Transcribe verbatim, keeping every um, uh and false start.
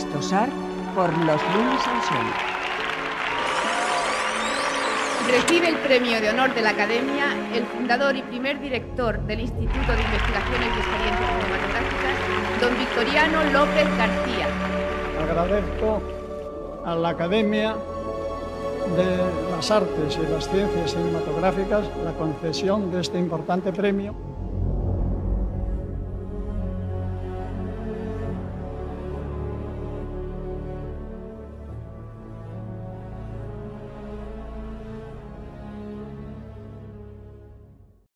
Tosar por Los lunes al sol. Recibe el premio de honor de la Academia el fundador y primer director del Instituto de Investigaciones y Experiencias Cinematográficas, don Victoriano López García. Agradezco a la Academia de las Artes y las Ciencias Cinematográficas la concesión de este importante premio.